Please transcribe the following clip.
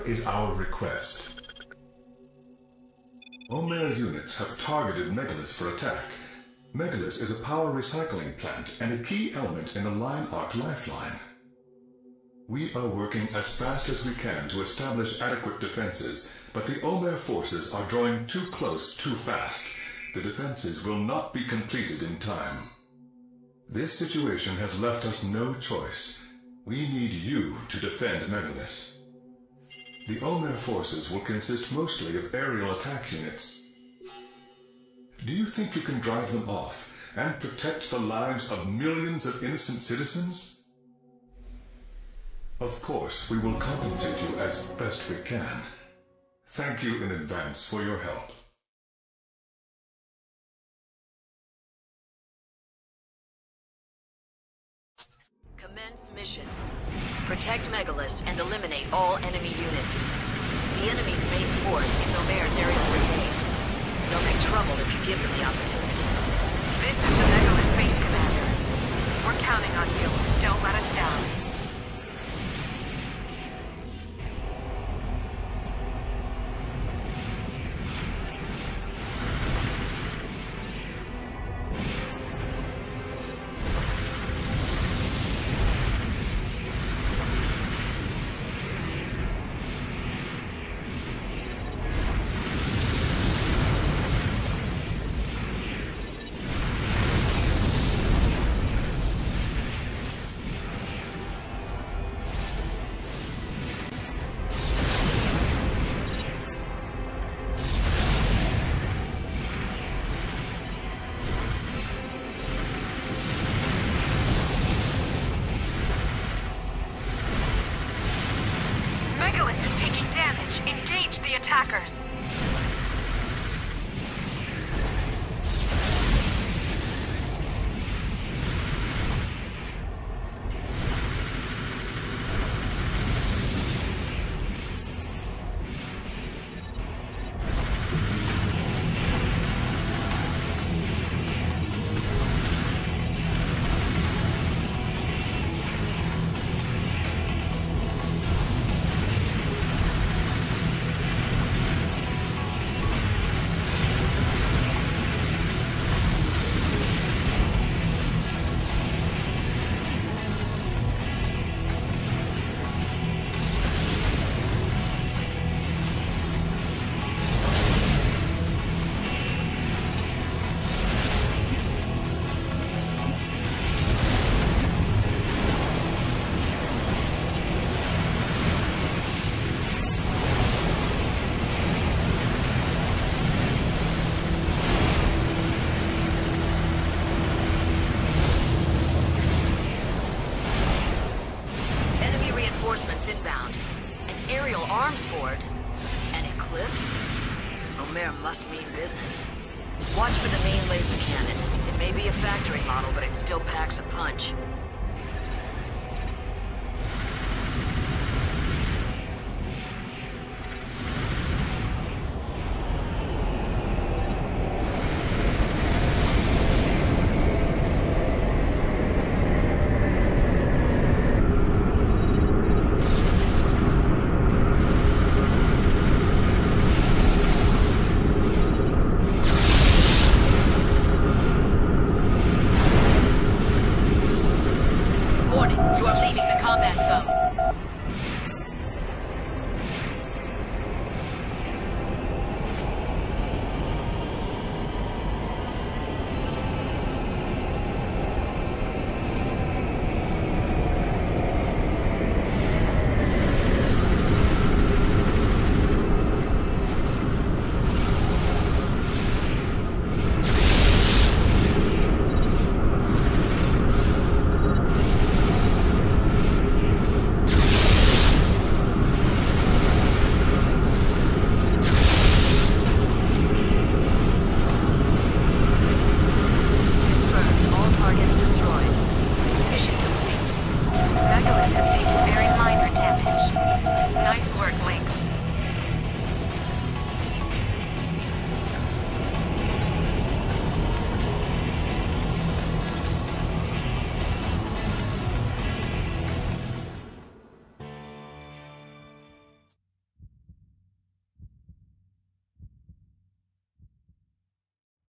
is our request. Omer units have targeted Megalis for attack. Megalis is a power recycling plant and a key element in the line arc lifeline. We are working as fast as we can to establish adequate defenses, but the Omer forces are drawing too close too fast. The defenses will not be completed in time. This situation has left us no choice. We need you to defend Megalis. The Omer forces will consist mostly of aerial attack units. Do you think you can drive them off and protect the lives of millions of innocent citizens? Of course, we will compensate you as best we can. Thank you in advance for your help. Commence mission. Protect Megalis and eliminate all enemy units. The enemy's main force is Omer's aerial brigade. They'll make trouble if you give them the opportunity. This is the Megalis base, Commander. We're counting on you. Don't let us down. Megalis is taking damage. Engage the attackers. Inbound. An aerial arms fort? An eclipse? Omer must mean business. Watch for the main laser cannon. It may be a factory model, but it still packs a punch. You are leaving the combat zone.